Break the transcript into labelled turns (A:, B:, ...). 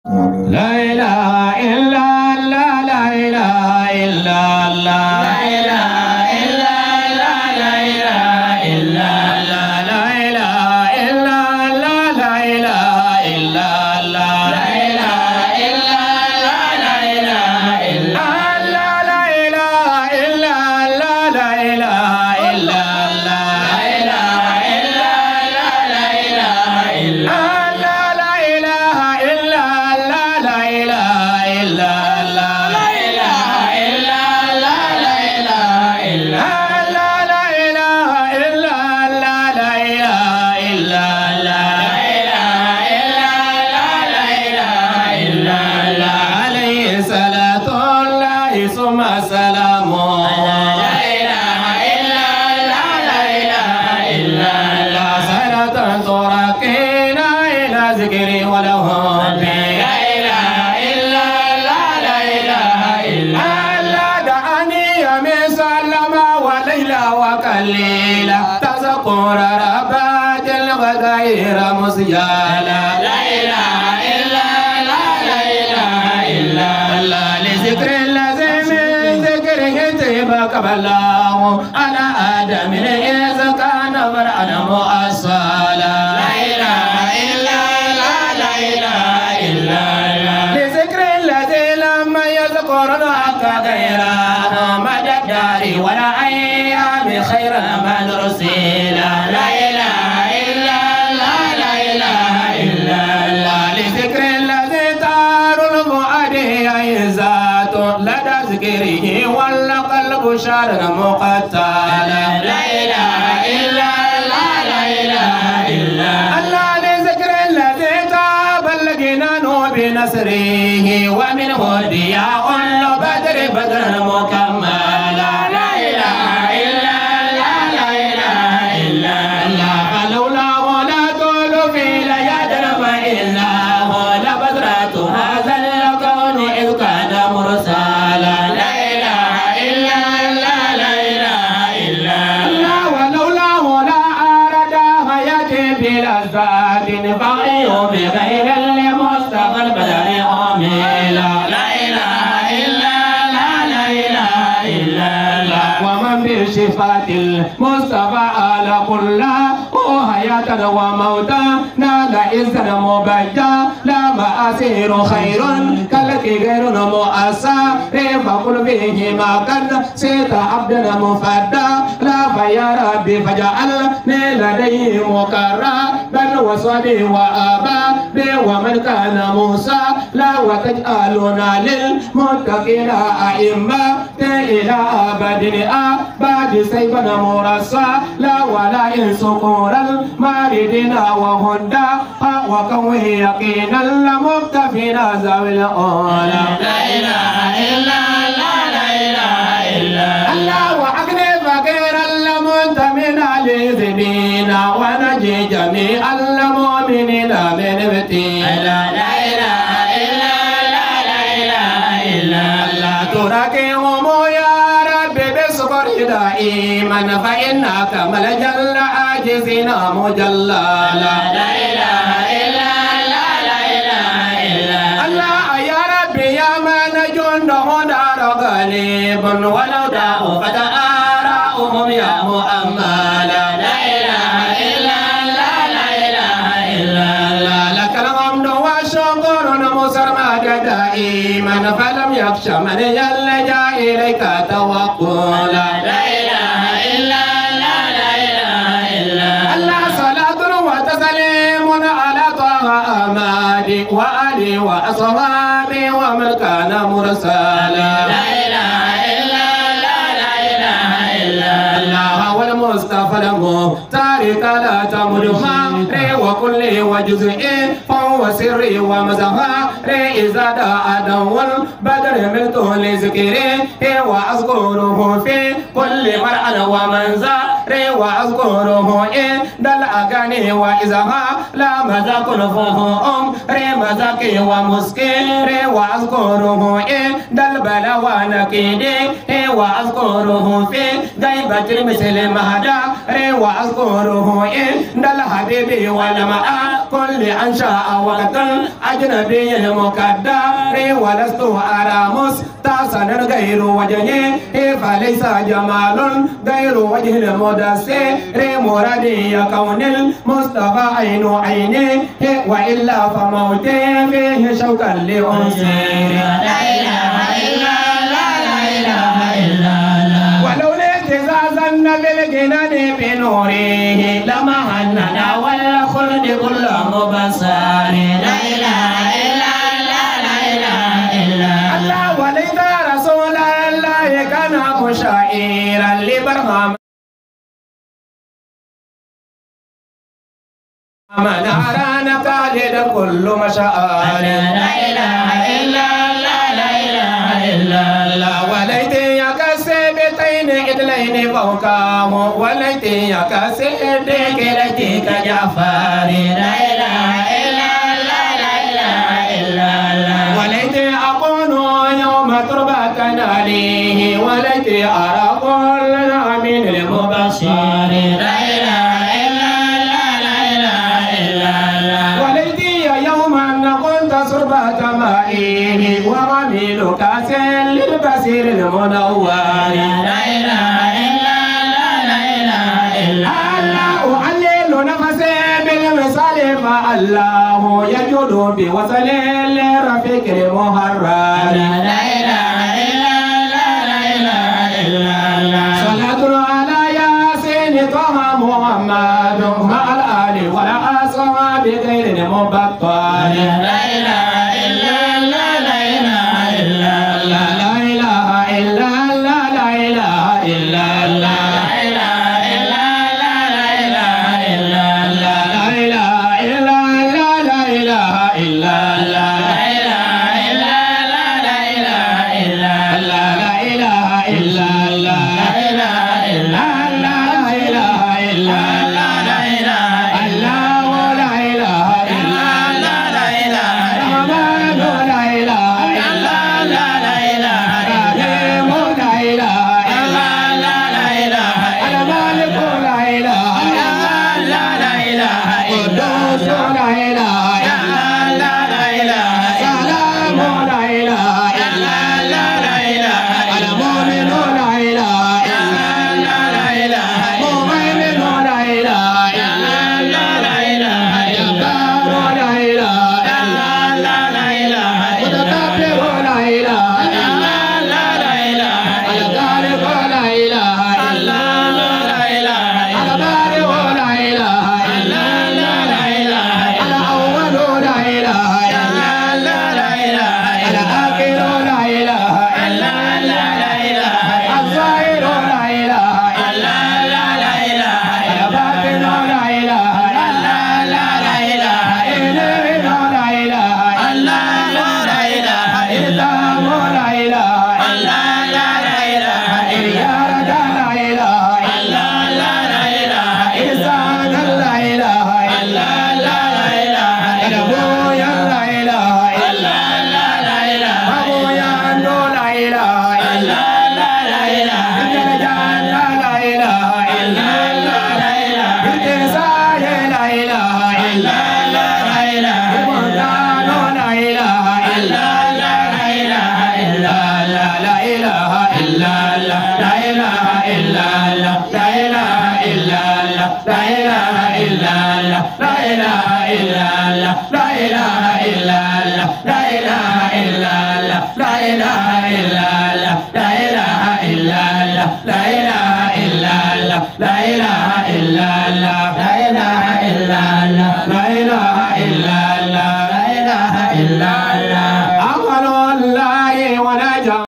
A: لا إله إلا الله لا إله إلا الله لا إله إلا الله لا إله إلا الله لا إله إلا الله لا إله إلا الله لا إله إلا الله لا إله إلا الله لا إله إلا الله لا إله إلا الله لا إله إلا الله لا إله إلا الله ذكري وله لا إله إلا الله لا إله إلا الله دعني يمين سلم وليلى وكليلة تذكر ربات الغدير مسجالا لا إله إلا الله لا إله إلا الله لذكر الذي من ذكره تبقى بلاه على آدم إذا كان فرعا مؤصلا لا إله إلا لذكر الذي لم يذكر الحق غيره مدى الدار ولا أيام خيرا من رسيلا لا إله إلا الله لا إله إلا الله لذكر الذي دار المؤد عزات لدى ذكره ولا قلب شر مقتلا لا إله إلا الله لا إله إلا الله لذكر الذي بنصره ومنه ضياء بدر بدر مكملا لا إله إلا الله لا إله إلا الله فلولاه لا طول في ليادر فإنه لبذرة هذا الكون إذ كان مرسلا لا إله إلا الله لا إله إلا الله ولولاه لا أراد حياتي بلذات فغي بغير البدر عميلا لا إله إلا الله لا إله إلا الله ومن بصفات المصطفى على كل حياة وموتا نال إذن مبجا لا مأسير خير كالك غير مؤسى فقل فيه ما كان سيت عبدنا مفدا لا فيا ربي فجعلني لديه مكرا بل وصبي وآبا ومن كان موسى لا وتجعلنا للمتقين أئمة إلى أبد بعد سيفنا مرسى لا ولا ينسقون الماردين وهدى وكوه يقينا لمكتفينا ذوي الأولى لا إله إلا الله لا إله إلا الله وأغني فقيرا لمنتمن لذبين ونجي جميع المؤمنين من ابتلاء لا إله إلا الله لا إله إلا الله تراكهم يا رب بصبر دائما فإنك ملجأ العاجزين مجللا لا إله إلا الله لا إله إلا الله يا رب يا من جنده دار غالب ولو داء فتآراؤهم يا مؤملا لا إله إلا الله لا إله إلا الله لك الحمد والشكر مسرمد دائما فلم يخش من يلجأ إليك توكلا لا إله إلا الله لا إله إلا الله صلاة وتسليم على طه أحمد وآله وأصحابه ومن كان مرسلا لا إله إلا الله لا إله إلا الله والمصطفى المختار لا تمدها وكل وجزء فهو سري ومزها إذا دعا دو البدر ملت لذكره وأذكره في كل مرأة ومنزا وأذكره إن دل أغاني وإذها لا مزاق فهم مزاقي ومسكين وأذكره إن دل بلا ونكيدي وأذكره في غيبة مثل مهدا وأذكره عند الحبيب والماء كل أنشاء وقت أجنبي المقدر ولست أرى مستحسنا غير وجهه فليس جمال غير وجه المدثر مرادي كون المصطفى عين عيني وإلا فموتي فيه شوقا لأنصر لا إله إلا الله لا إله إلا الله ولولا اهتزازا بالجنان بنوره لما هننا والخلد كل مبصر لا إله إلا الله لا إله إلا الله وليس رسول الله كان مشاعرا لبرهام من أرانا قالد كل مشاعر لا إله إلا الله لا إله إلا الله وليت يكسبتين إدلين فوقام وليت يكسب كلتك جعفر لا إله إلا الله لا إله إلا الله وليت أكون يوم تربة عليه وليت أرى كل من المبشر لا إله إلا الله لا إله إلا الله وليتي يوما كنت صربة مائه وغميل كاس للبصير المنور لا إله إلا الله لا إله إلا الله أعلل نفسي بالوصال فالله يجود بوصل لرفيق المحرر لا إله إلا الله لا إله إلا الله صلاة على ياسين طه محمد مع الآل والأصحاب غير مبطل لا إله إلا الله لا إله إلا الله لا إله إلا الله لا إله إلا الله لا إله إلا الله لا إله إلا الله لا إله إلا الله لا إله إلا الله لا إله إلا الله لا إله إلا الله لا إله إلا الله لا إله إلا الله لا إله إلا الله لا إله إلا الله لا إله الرحمن لا إله إلا الله لا إله الرحيم لا إله إلا الله لا إله المالك لا إله إلا الله لا إله قدوس لا إله إلا الله لا إله سلام لا إله إلا الله لا إله المؤمن لا إله إلا الله لا إله مؤمن لا إله إلا الله لا إله جبار لا إله إلا الله لا إله متكبر لا إله إلا الله لا إله الخالق لا إله إلا الله لا إله البارئ لا إله إلا الله لا إله الأول لا إله إلا الله لا إله الآخر لا إله إلا الله لا إله الظاهر لا إله إلا الله لا إله الباطن لا إله إلا الله لا إله إله لا إله إلا الله لا إله إلا هو لا إله إلا الله لا إله إلا لا إله إلا الله لا إله إنسان لا إله إلا الله لا إله أبويا لا إله إلا الله لا إله أبويا لا إله إلا الله لا إله الجنة لا إله إلا الله لا إله الإنسان لا إله إلا الله لا إله المنان لا إله إلا الله لا إله إلا الله لا إله إلا الله لا إله إلا الله لا إله إلا الله لا إله إلا الله لا إله إلا الله لا إله إلا الله لا إله إلا الله لا إله إلا الله لا إله إلا الله لا إله إلا الله لا إله إلا الله لا إله إلا الله لا إله إلا الله لا إله إلا الله